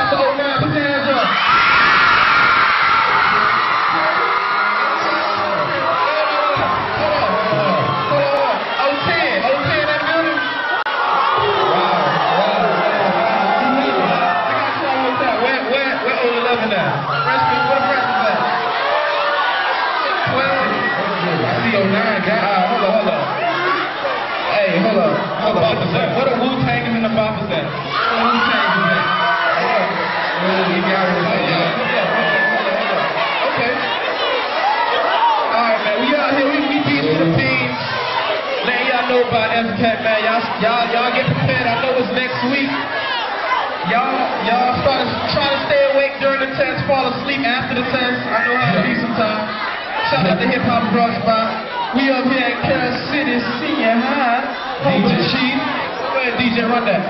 out to 09. Put your hands up. What a Wu-Tang is in the Boppers at? What a Wu-Tang is at? Okay. Alright, man. We out here. We beat Philippines. Letting y'all know about FCAT, man. Y'all get prepared. I know it's next week. Y'all try to stay awake during the test, fall asleep after the test. I know how to be sometimes. Shout out to Hip Hop Rock Spot. We up here at Kansas City, Senior High. Home of the Chief. Go ahead, DJ, run that.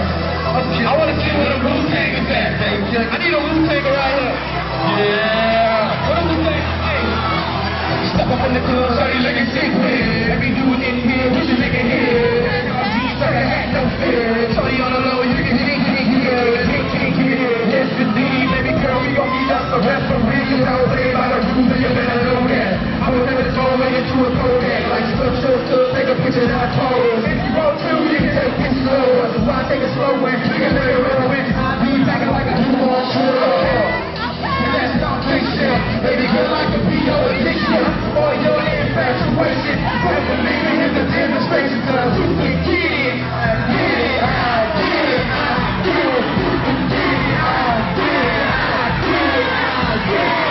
I want to see where the Wu-Tang is at. I need a Wu-Tang right here. Yeah. What a Wu-Tang? Hey. Step up in the club, so you looking sick with. Every dude in here, what you looking here? Started hat, no fear. Shorty on the low, you can hit here. Yes, indeed, baby girl, we gon' meet up the referee. You know, play by the rules, and you better know that. I will never throw away into a Kodak. Like take a picture that I told. If you roll two, you can take it slow. So why take it slow when you can let it roll in? You back like a newborn should. That's not fiction. Baby girl, I can be your addiction. Or your infatuation. Don't believe me in the demonstration. Cause you can get it. I get it. I get it. I get it. I get it. I get it. I get it.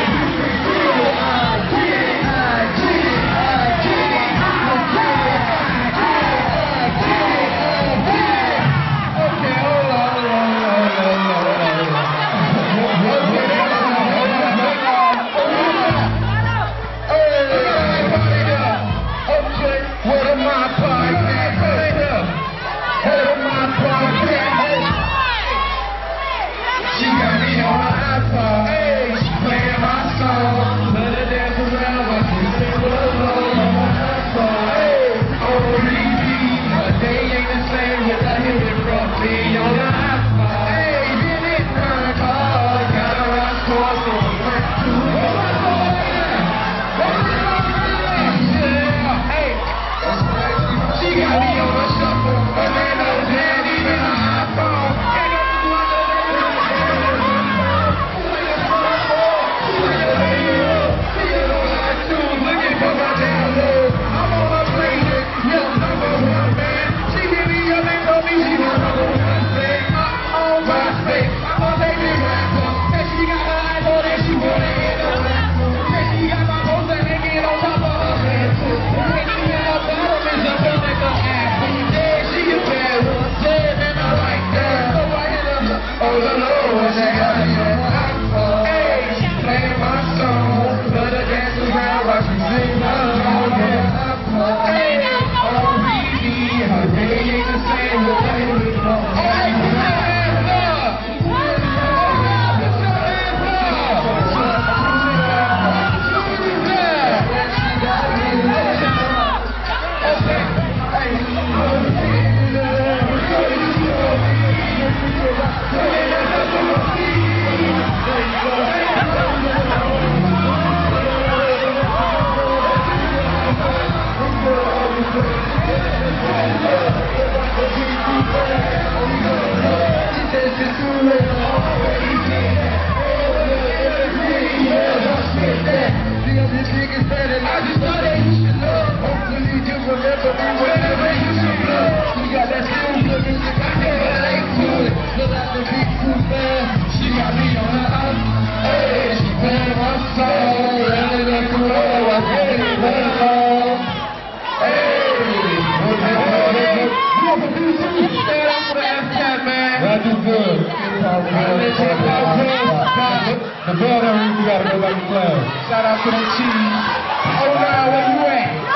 The brother, we gotta go back to class. Shout out to them cheese. Oh, now where you at?